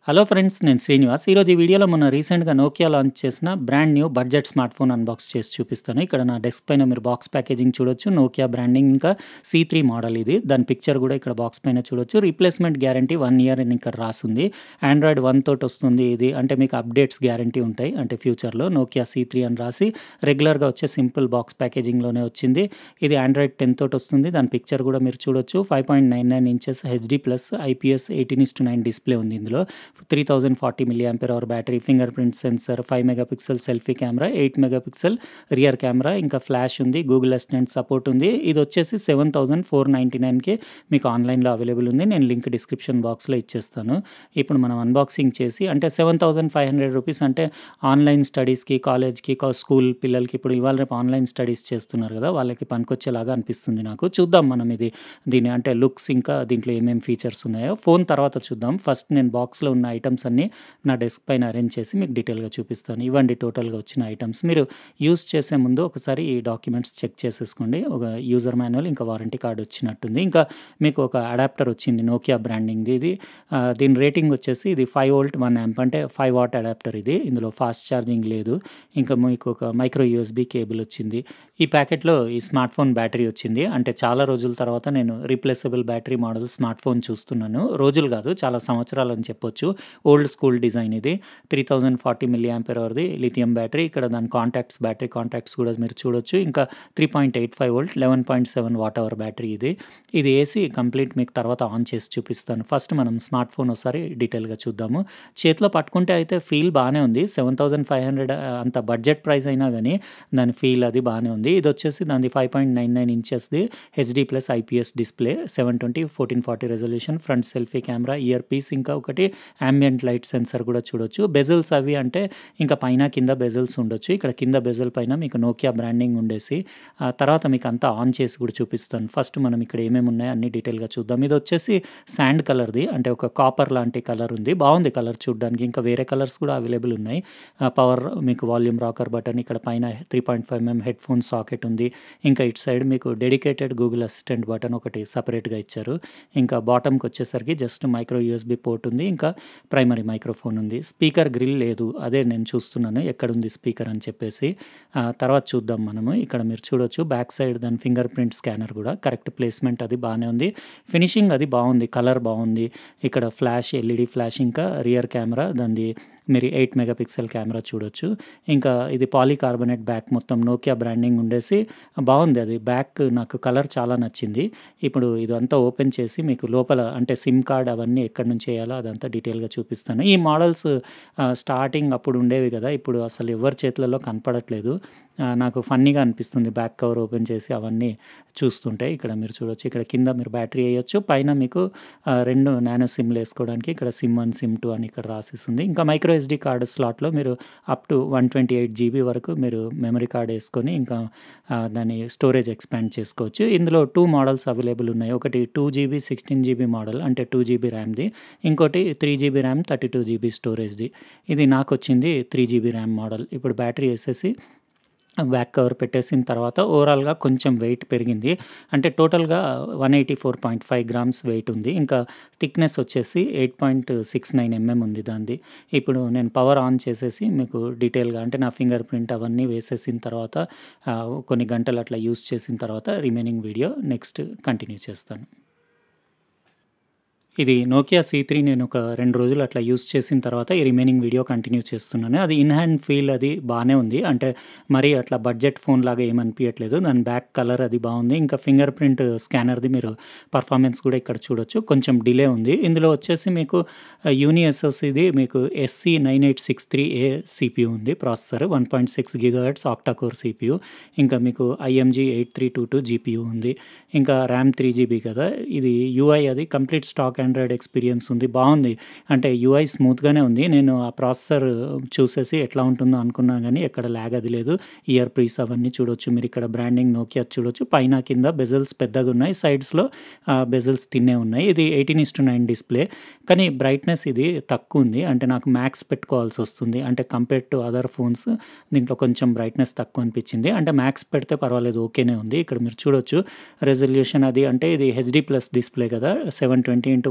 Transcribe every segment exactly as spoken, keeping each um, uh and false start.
Hello friends, నేను శ్రీనివాస్. ఈరోజు ఈ వీడియోలో మొన్న రీసెంట్‌గా నోకియా లాంచ్ చేసిన brand new budget smartphone unbox చేసి చూపిస్తాను. ఇక్కడ నా డెస్క్ పైన మీరు బాక్స్ ప్యాకేజింగ్ చూడొచ్చు. నోకియా బ్రాండింగ్ ఇంకా సీ త్రీ మోడల్ ఇది. దాని పిక్చర్ కూడా ఇక్కడ బాక్స్ పైన చూడొచ్చు. రీప్లేస్‌మెంట్ గ్యారంటీ వన్ ఇయర్ అని ఇక్కడ రాసుంది. ఆండ్రాయిడ్ వన్ తోటి వస్తుంది ఇది. అంటే మీకు అప్డేట్స్ గ్యారంటీ ఉంటాయి. అంటే ఫ్యూచర్‌లో నోకియా సీ త్రీ అని రాసి రెగ్యులర్‌గా వచ్చే సింపుల్ బాక్స్ ప్యాకేజింగ్‌లోనే వచ్చింది. ఇది ఆండ్రాయిడ్ టెన్ తోటి వస్తుంది. దాని పిక్చర్ కూడా మీరు చూడొచ్చు. Five point nine nine inches HD plus IPS eighteen is to nine display ఉంది ఇందులో. Three thousand forty milliampere hour battery, fingerprint sensor, five megapixel selfie camera, eight megapixel rear camera, ఇంకా flash ఉంది, Google assistant support ఉంది. ఇది వచ్చేసి seven thousand four ninety నైన్కి మీకు ఆన్లైన్లో అవైలబుల్ ఉంది. నేను లింక్ డిస్క్రిప్షన్ బాక్స్లో ఇచ్చేస్తాను. ఇప్పుడు మనం అన్బాక్సింగ్ చేసి, అంటే seven thousand five hundred rupees అంటే ఆన్లైన్ స్టడీస్కి, కాలేజ్కి, స్కూల్ పిల్లలకి ఇప్పుడు ఇవాళ రేపు ఆన్లైన్ స్టడీస్ చేస్తున్నారు కదా, వాళ్ళకి పనికొచ్చేలాగా అనిపిస్తుంది నాకు. చూద్దాం మనం ఇది దీని అంటే లుక్స్ ఇంకా దీంట్లో ఏమేమి ఫీచర్స్ ఉన్నాయో ఫోన్ తర్వాత చూద్దాం. ఫస్ట్ నేను బాక్స్లో ఉన్న ఐటమ్స్ అన్నీ నా డెస్క్ పైన అరేంజ్ చేసి మీకు డీటెయిల్గా చూపిస్తాను. ఇవ్వండి టోటల్గా వచ్చిన ఐటమ్స్. మీరు యూజ్ చేసే ముందు ఒకసారి ఈ డాక్యుమెంట్స్ చెక్ చేసేసుకోండి. ఒక యూజర్ మాన్యువల్, ఇంకా వారంటీ కార్డ్ వచ్చినట్టుంది. ఇంకా మీకు ఒక అడాప్టర్ వచ్చింది నోకియా బ్రాండింగ్ది. ఇది దీని రేటింగ్ వచ్చేసి ఇది ఫైవ్ వోల్ట్ వన్ యాంప్ అంటే ఫైవ్ వాట్ అడాప్టర్ ఇది. ఇందులో ఫాస్ట్ ఛార్జింగ్ లేదు. ఇంకా మీకు ఒక మైక్రో యూఎస్బీ కేబుల్ వచ్చింది. ఈ ప్యాకెట్లో ఈ స్మార్ట్ ఫోన్ బ్యాటరీ వచ్చింది. అంటే చాలా రోజుల తర్వాత నేను replaceable battery model smartphone చూస్తున్నాను. రోజులు కాదు, చాలా సంవత్సరాలు అని చెప్పొచ్చు. ఓల్డ్ స్కూల్ డిజైన్ ఇది. Three thousand forty milliampere అవర్ది లిథియం బ్యాటరీ. ఇక్కడ దాని కాంటాక్ట్స్, బ్యాటరీ కాంటాక్ట్స్ కూడా మీరు చూడొచ్చు. ఇంకా three point eight five volt eleven point seven watt hour battery ఇది. ఇది ఏసీ కంప్లీట్ మీకు తర్వాత ఆన్ చేసి చూపిస్తాను. ఫస్ట్ మనం స్మార్ట్ ఫోన్ ఒకసారి డీటెయిల్గా చూద్దాము. చేతిలో పట్టుకుంటే అయితే ఫీల్ బాగానే ఉంది. సెవెన్ థౌజండ్ ఫైవ్ హండ్రెడ్ అంత బడ్జెట్ ప్రైస్ అయినా కానీ దాని ఫీల్ అది బాగానే ఉంది. ఇది వచ్చేసి దాని ఫైవ్ పాయింట్ నైన్ నైన్ ఇంచెస్ది HD plus IPS display, seven twenty fourteen forty resolution, front selfie camera, earpiece, ఇంకా ఒకటి ambient లైట్ సెన్సర్ కూడా చూడొచ్చు. బెజిల్స్ అవి అంటే ఇంకా పైన కింద బెజిల్స్ ఉండొచ్చు. ఇక్కడ కింద బెజిల్ పైన మీకు నోకియా బ్రాండింగ్ ఉండేసి తర్వాత మీకు అంతా ఆన్ చేసి కూడా చూపిస్తాను. ఫస్ట్ మనం ఇక్కడ ఏమేమి ఉన్నాయో అన్ని డీటెయిల్గా చూద్దాం. ఇది వచ్చేసి శాండ్ కలర్ది, అంటే ఒక కాపర్ లాంటి కలర్ ఉంది. బాగుంది కలర్ చూడడానికి. ఇంకా వేరే కలర్స్ కూడా అవైలబుల్ ఉన్నాయి. పవర్ మీకు వాల్యూమ్ రాకర్ బటన్, ఇక్కడ పైన three point five mm headphone socket ఉంది. ఇంకా ఇటు సైడ్ మీకు డెడికేటెడ్ గూగుల్ అసిస్టెంట్ బటన్ ఒకటి సపరేట్గా ఇచ్చారు. ఇంకా బాటమ్కి వచ్చేసరికి జస్ట్ మైక్రో యూఎస్బీ పోర్ట్ ఉంది. ఇంకా ప్రైమరీ మైక్రోఫోన్ ఉంది. స్పీకర్ గ్రిల్ లేదు, అదే నేను చూస్తున్నాను ఎక్కడుంది స్పీకర్ అని చెప్పేసి. తర్వాత చూద్దాం మనము. ఇక్కడ మీరు చూడొచ్చు బ్యాక్ సైడ్ దాని ఫింగర్ ప్రింట్ స్కానర్ కూడా కరెక్ట్ ప్లేస్మెంట్ అది బాగానే ఉంది. ఫినిషింగ్ అది బాగుంది, కలర్ బాగుంది. ఇక్కడ ఫ్లాష్, ఎల్ఈడి ఫ్లాష్, ఇంకా రియర్ కెమెరా దాన్ని మీరు ఎయిట్ మెగాపిక్సెల్ కెమెరా చూడొచ్చు. ఇంకా ఇది పాలీకార్బోనేట్ బ్యాక్, మొత్తం నోకియా బ్రాండింగ్ ఉండేసి బాగుంది. అది బ్యాక్ నాకు కలర్ చాలా నచ్చింది. ఇప్పుడు ఇదంతా ఓపెన్ చేసి మీకు లోపల అంటే సిమ్ కార్డ్ అవన్నీ ఎక్కడి నుంచి వేయాలో అదంతా డీటెయిల్గా చూపిస్తాను. ఈ మోడల్స్ స్టార్టింగ్ అప్పుడు ఉండేవి కదా, ఇప్పుడు అసలు ఎవరి చేతులలో కనపడట్లేదు. నాకు ఫన్నీగా అనిపిస్తుంది బ్యాక్ కవర్ ఓపెన్ చేసి అవన్నీ చూస్తుంటే. ఇక్కడ మీరు చూడొచ్చు, ఇక్కడ కింద మీరు బ్యాటరీ వేయొచ్చు. పైన మీకు రెండు నానో సిమ్లు వేసుకోవడానికి ఇక్కడ సిమ్ వన్, సిమ్ టూ అని ఇక్కడ రాసిస్తుంది. ఇంకా మైక్రో ఎస్డి కార్డ్ స్లాట్లో మీరు up to one twenty eight GB వరకు మీరు మెమరీ కార్డ్ వేసుకొని ఇంకా దాని స్టోరేజ్ ఎక్స్పాండ్ చేసుకోవచ్చు. ఇందులో టూ మోడల్స్ అవైలబుల్ ఉన్నాయి. ఒకటి two GB sixteen GB model, అంటే టూ జీబీ ర్యామ్ది. ఇంకోటి three GB RAM thirty two GB స్టోరేజ్ది. ఇది నాకు వచ్చింది త్రీ జీబీ ర్యామ్ మోడల్. ఇప్పుడు బ్యాటరీ వేసేసి బ్యాక్ కవర్ పెట్టేసిన తర్వాత ఓవరాల్గా కొంచెం వెయిట్ పెరిగింది. అంటే టోటల్గా one eighty four point five grams weight ఉంది. ఇంకా థిక్నెస్ వచ్చేసి eight point six nine mm ఉంది దాన్ని. ఇప్పుడు నేను పవర్ ఆన్ చేసేసి మీకు డీటెయిల్గా అంటే నా ఫింగర్ ప్రింట్ అవన్నీ వేసేసిన తర్వాత కొన్ని గంటలు అట్లా యూస్ చేసిన తర్వాత రిమైనింగ్ వీడియో నెక్స్ట్ కంటిన్యూ చేస్తాను. ఇది నోకియా సీ త్రీ నేను ఒక రెండు రోజులు అట్లా యూస్ చేసిన తర్వాత ఈ రిమైనింగ్ వీడియో కంటిన్యూ చేస్తున్నాను. అది ఇన్ హ్యాండ్ ఫీల్ అది బాగానే ఉంది. అంటే మరి అట్లా బడ్జెట్ ఫోన్ లాగా ఏమనిపించట్లేదు. దాని బ్యాక్ కలర్ అది బాగుంది. ఇంకా ఫింగర్ ప్రింట్ స్కానర్ది మీరు పర్ఫార్మెన్స్ కూడా ఇక్కడ చూడొచ్చు. కొంచెం డిలే ఉంది. ఇందులో వచ్చేసి మీకు యూని ఎస్ఓసిది మీకు SC nine eight six three A CPU ఉంది processor, one point six gigahertz octa core CPU. ఇంకా మీకు IMG eight three two two GPU ఉంది. ఇంకా ర్యామ్ త్రీ జీబీ కదా. ఇది యూఐ అది కంప్లీట్ స్టాక్ ఆండ్రాయిడ్ ఎక్స్పీరియన్స్ ఉంది, బాగుంది. అంటే యూఐ స్మూత్గానే ఉంది. నేను ఆ ప్రాసెసర్ చూసేసి ఎట్లా ఉంటుందో అనుకున్నా కానీ ఎక్కడ ల్యాగ్ అది లేదు. ఇయర్ పీస్ అవన్నీ చూడొచ్చు మీరు. ఇక్కడ బ్రాండింగ్ నోకియా చూడొచ్చు. పైన కింద బెజల్స్ పెద్దగా ఉన్నాయి, సైడ్స్లో బెజల్స్ తిన్నే ఉన్నాయి. ఇది eighteen is to nine display, కానీ బ్రైట్నెస్ ఇది తక్కువ ఉంది. అంటే నాకు మ్యాక్స్ పెట్టుకోవాల్సి వస్తుంది. అంటే కంపేర్ టు అదర్ ఫోన్స్ దీంట్లో కొంచెం బ్రైట్నెస్ తక్కువ అనిపించింది. అంటే మ్యాక్స్ పెడితే పర్వాలేదు, ఓకేనే ఉంది. ఇక్కడ మీరు చూడొచ్చు రెజల్యూషన్ అది, అంటే ఇది హెచ్డీ ప్లస్ డిస్ప్లే కదా, seven twenty into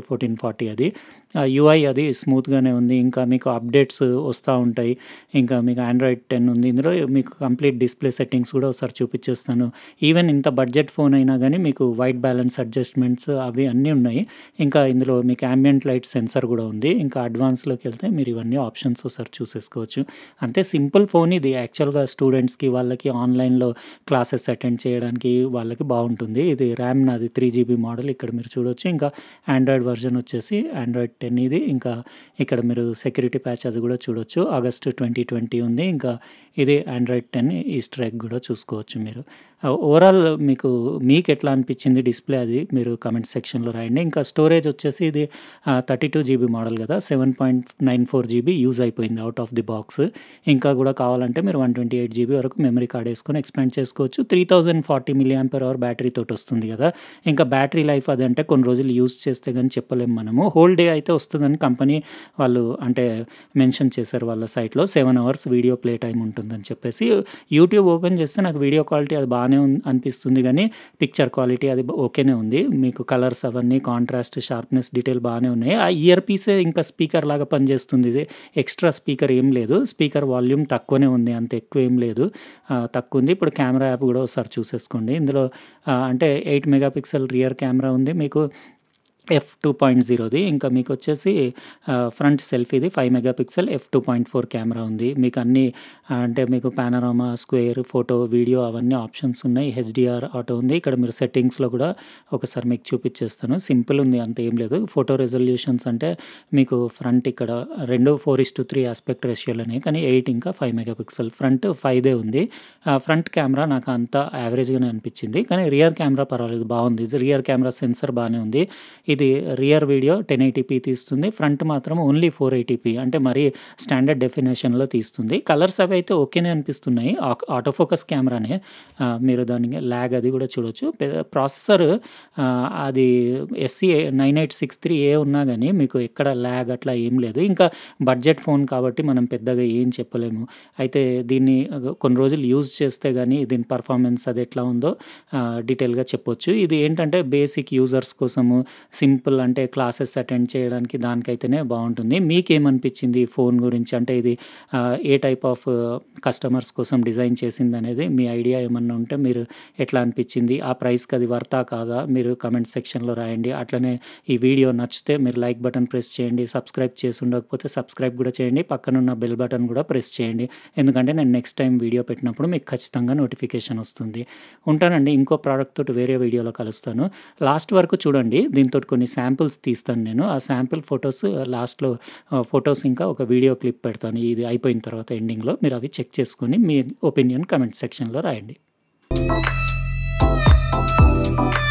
fourteen forty అది. యూఐ అది స్మూత్‌గానే ఉంది. ఇంకా మీకు అప్డేట్స్ వస్తా ఉంటాయి. ఇంకా మీకు ఆండ్రాయిడ్ టెన్ ఉంది. ఇందులో మీకు కంప్లీట్ డిస్‌ప్లే సెట్టింగ్స్ కూడా ఒకసారి చూపిచ్చేస్తాను. ఈవెన్ ఇంత బడ్జెట్ ఫోన్ అయినా గానీ మీకు వైట్ బ్యాలెన్స్ అడ్జస్ట్‌మెంట్స్ అవి అన్నీ ఉన్నాయి. ఇంకా ఇందులో మీకు యాంబియంట్ లైట్ సెన్సార్ గూడా ఉంది. ఇంకా అడ్వాన్స్‌లోకెళ్తే మీరు ఇవన్నీ ఆప్షన్స్ ఒకసారి చూసేసుకోవచ్చు. అంతే సింపుల్ ఫోన్ ఇది. యాక్చువల్‌గా స్టూడెంట్స్‌కి వాళ్ళకి ఆన్‌లైన్‌లో క్లాసెస్ అటెండ్ చేయడానికి వాళ్ళకి బావుంటుంది. ఇది ర్యామ్ నాది త్రీ జీబీ మోడల్ ఇక్కడ మీరు చూడొచ్చు. ఇంకా ఆండ్రాయిడ్ వర్షన్ వచ్చేసి ఆండ్రాయిడ్ టెన్ ఇది. ఇంకా ఇక్కడ మీరు సెక్యూరిటీ ప్యాచ్ అది గూడా చూడొచ్చు. ఆగస్ట్ ట్వంటీ ట్వంటీ ఉంది. ఇంకా ఇది ఆండ్రాయిడ్ టెన్ ఈస్టర్ ఎగ్ గూడా చూసుకోవచ్చు మీరు. ఆహ్, ఓవరాల్ మీకు మీకెట్లా అనిపిచ్చింది డిస్‌ప్లే అది మీరు కామెంట్ సెక్షన్‌లో రాయండి. ఇంకా స్టోరేజ్ వచ్చేసి ఇది ah, thirty two GB model గదా! Seven point nine four GB use అయిపోయింది ఔట్ ఆఫ్ ది బాక్స్. ఇంకా గూడా కావాలంటే మీరు వన్ ట్వంటీ ఎయిట్ జీబీ వరకు మెమరీ కార్డ్ యేసుకొని ఎక్స్‌పాండ్ చేసుకోవచ్చు. Three thousand forty milliampere hour బ్యాటరీతోటొస్తుంది గదా! ఇంకా బ్యాటరీ లైఫ్ అదంటే కొన్ని రోజులు యూజ్ చేస్తే గాని చెప్పలేము మనము. హోల్ డే అయితే వస్తుందని కంపెనీ వాళ్ళు అంటే మెన్షన్ చేశారు వాళ్ళ సైట్‌లో. Seven hours video play time ఉంటుందని చెప్పేసి. యూట్యూబ్ ఓపెన్ చేస్తే నాకు వీడియో క్వాలిటీ అది బానే ఉన్ అనిపిస్తుంది గానీ, పిక్చర్ క్వాలిటీ అది ఓకేనే ఉంది. మీకు కలర్స్ అవన్నీ కాంట్రాస్ట్, షార్ప్‌నెస్, డీటెయిల్ బానే ఉన్నాయి. ఆ ఇయర్ పీసే ఇంకా స్పీకర్ లాగా పనిచేస్తుంది ఇది. ఎక్స్‌ట్రా స్పీకర్ ఏం లేదు. స్పీకర్ వాల్యూమ్ తక్కువనే ఉంది. అంత ఎక్కువేం లేదు. ఆహ్, తక్కువుంది. ఇప్పుడు కెమెరా యాప్ గూడా ఒకసారి చూసేసుకోండి. ఇందులో ఆహ్, అంటే eight megapixel rear camera ఉంది. మీకు ఎఫ్ టూ పాయింట్ జీరోది. ఇంకా మీకొచ్చేసి ఆహ్, ఫ్రంట్ సెల్ఫీది five megapixel F two point four camera ఉంది. మీకన్నీ అంటే మీకు పానోరామా, స్క్వేర్, ఫోటో, వీడియో అవన్నీ ఆప్షన్స్ ఉన్నాయి. హెచ్‌డీఆర్ ఆటో ఉంది. ఇక్కడ మీరు సెట్టింగ్స్‌లో గూడా ఒకసారి మీకు చూపిచ్చేస్తాను. సింపుల్ ఉంది అంతేం లేదు. ఫోటో రెజల్యూషన్స్ అంటే మీకు ఫ్రంట్ ఇక్కడ రెండు four is to three aspect రేషియోలోనే కానీ ఎయిట్ ఇంకా ఫైవ్ మెగా పిక్సెల్ ఫ్రంట్ ఫైవ్‌దే ఉంది. ఆహ్, ఫ్రంట్ కెమెరా నాకు అంత యావరేజ్‌గానే అనిపిచ్చింది. కానీ రియర్ కెమెరా పర్వాలేదు బావుంది. రియర్ కెమెరా సెన్సార్ బానే ఉంది. ఇది rear video ten eighty p తీస్తుంది. ఫ్రంట్ మాత్రం ఓన్లీ ఫోర్ ఎయిటీ పీ అంటే మరీ స్టాండర్డ్ డెఫినిషన్‌లో తీస్తుంది. కలర్స్ అవైతే ఓకేనే అనిపిస్తున్నాయి. ఆక్ ఆటో ఫోకస్ కెమెరానే. ఆహ్, మీరు దానికి ల్యాగ్ అది గూడా చూడొచ్చు. పె ప్రాసెసర్ ఆహ్, అది SC nine eight six three A ఉన్నా గానీ మీకు ఎక్కడ ల్యాగ్ అట్లా ఏం లేదు. ఇంకా బడ్జెట్ ఫోన్ కాబట్టి మనం పెద్దగా ఏం చెప్పలేము. అయితే దీన్ని ఆహ్, కొన్ని రోజులు యూజ్ చేస్తే గానీ దీని పర్ఫార్మెన్స్ అది ఎట్లా ఉందో ఆహ్, డీటెయిల్‌గా చెప్పొచ్చు. ఇది ఏంటంటే బేసిక్ యూజర్స్ కోసము సింపుల్ అంటే క్లాసెస్ అటెండ్ చేయడానికి దానికైతేనే బావుంటుంది. మీకేమనిపిచ్చింది ఈ ఫోన్ గురించి? అంటే ఇది ఆహ్, ఏ టైప్ ఆఫ్ కస్టమర్స్ కోసం డిజైన్ చేసిందనేది మీ ఐడియా ఏమన్నా ఉంటే మీరు ఎట్లా అనిపిచ్చింది? ఆ ప్రైస్‌కి అది వర్తా కాదా? మీరు కామెంట్ సెక్షన్‌లో రాయండి. అట్లనే ఈ వీడియో నచ్చితే మీరు లైక్ బటన్ ప్రెస్ చేయండి. సబ్స్క్రైబ్ చేసి ఉండకపోతే సబ్స్క్రైబ్ గూడా చేయండి. పక్కనున్న బెల్ బటన్ గూడా ప్రెస్ చేయండి. ఎందుకంటే నేను నెక్స్ట్ టైమ్ వీడియో పెట్టినప్పుడు మీకు ఖచ్చితంగా నోటిఫికేషన్ వస్తుంది. ఉంటానండి. ఇంకో ప్రాడక్ట్ తోటి వేరే వీడియోలో కలుస్తాను. లాస్ట్ వరకు చూడండి. దీనితోటి కొన్ని శాంపిల్స్ తీస్తాను నేను. ఆ శాంపిల్ ఫోటోస్ లాస్ట్‌లో ఆహ్, ఫోటోస్ ఇంకా ఒక వీడియో క్లిప్ పెడతాను. ఇది అయిపోయిన తర్వాత ఎండింగ్‌లో మీరు అవి చెక్ చేసుకొని మీ ఒపీనియన్ కామెంట్ సెక్షన్‌లో రాయండి.